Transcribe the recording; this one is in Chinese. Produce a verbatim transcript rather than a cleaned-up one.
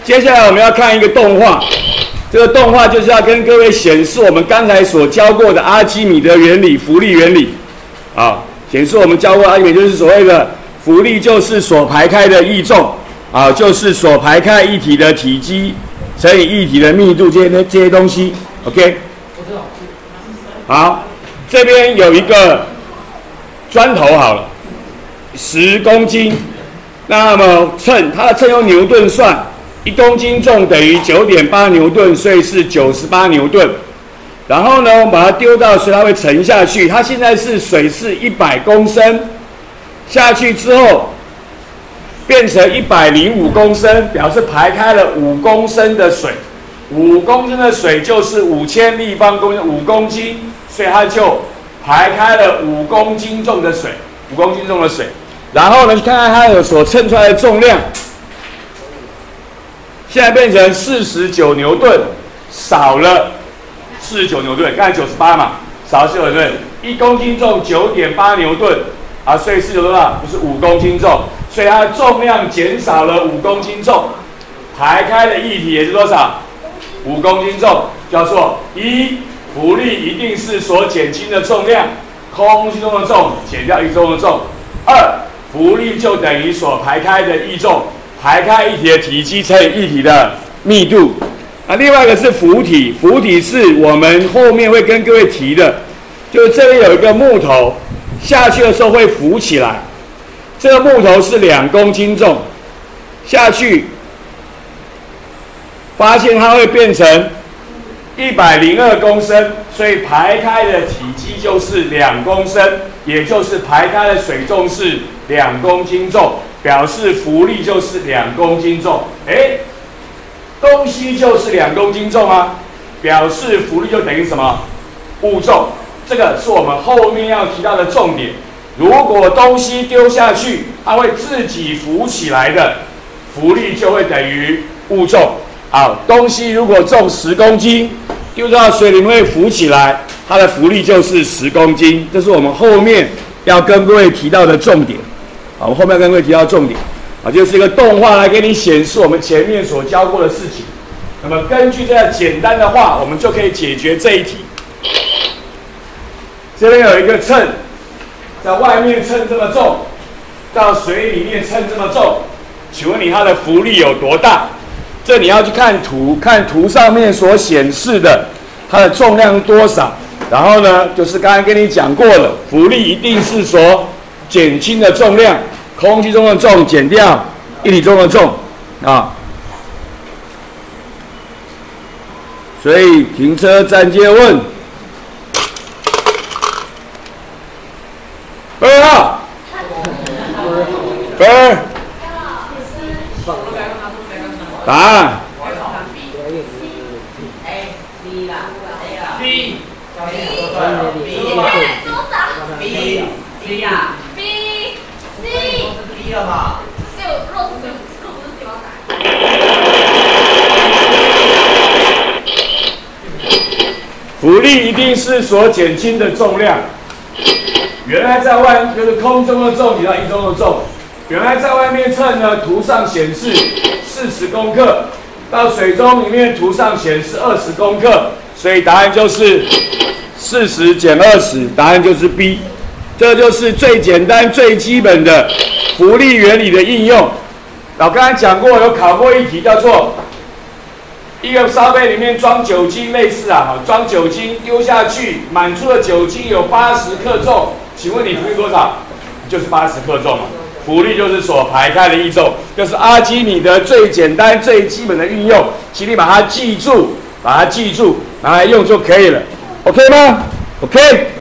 接下来我们要看一个动画，这个动画就是要跟各位显示我们刚才所教过的阿基米德原理、浮力原理，啊，显示我们教过阿基米德就是所谓的浮力就是所排开的液重，啊，就是所排开液体的体积乘以液体的密度这些这些东西 ，OK？ 好，这边有一个砖头好了，十公斤，那么称它的称用牛顿算。 一公斤重等于 九点八牛顿，所以是九十八牛顿。然后呢，我们把它丢到水，它会沉下去。它现在是水是一百公升，下去之后变成一百零五公升，表示排开了五公升的水。五公升的水就是五千立方公升，五公斤，所以它就排开了五公斤重的水，五公斤重的水。然后呢，看看它有所称出来的重量。 现在变成四十九牛顿，少了四十九牛顿，刚才九十八嘛，少了四十九牛顿，一公斤重九点八牛顿啊，所以四十九多少？不是五公斤重，所以它的重量减少了五公斤重，排开的液体也是多少？五公斤重，叫做一浮力一定是所减轻的重量，空气中的重减掉液中的重，二浮力就等于所排开的液重。 排开液体的体积乘以液体的密度，啊，另外一个是浮体，浮体是我们后面会跟各位提的，就是这里有一个木头，下去的时候会浮起来，这个木头是两公斤重，下去，发现它会变成一百零二公升，所以排开的体积就是两公升，也就是排开的水重是两公斤重。 表示浮力就是两公斤重，哎，东西就是两公斤重啊，表示浮力就等于什么？物重，这个是我们后面要提到的重点。如果东西丢下去，它会自己浮起来的，浮力就会等于物重。好，东西如果重十公斤，丢到水里面会浮起来，它的浮力就是十公斤。这是我们后面要跟各位提到的重点。 好，我后面跟各位提到重点，啊，就是一个动画来给你显示我们前面所教过的事情。那么根据这样简单的话，我们就可以解决这一题。这边有一个秤，在外面称这么重，到水里面称这么重，请问你它的浮力有多大？这你要去看图，看图上面所显示的它的重量多少。然后呢，就是刚才跟你讲过了，浮力一定是所 减轻的重量，空气中的重减掉液体中的重啊，所以停车暂借问。二号，二，答案。B， B 呀。 B 了嘛？是有肉是肉不是地方打。浮力一定是所减轻的重量。原来在外就是空中的重减到液中的重。原来在外面称呢，图上显示四十公克，到水中里面图上显示二十公克，所以答案就是四十减二十，答案就是 B。这就是最简单、最基本的 浮力原理的应用，我刚才讲过，有考过一题叫做一个烧杯里面装酒精，类似啊，装酒精丢下去，满出的酒精有八十克重，请问你浮力多少？就是八十克重嘛，浮力就是所排开的液重，就是阿基米德最简单、最基本的运用，请你把它记住，把它记住，拿来用就可以了 ，OK 吗 ？OK。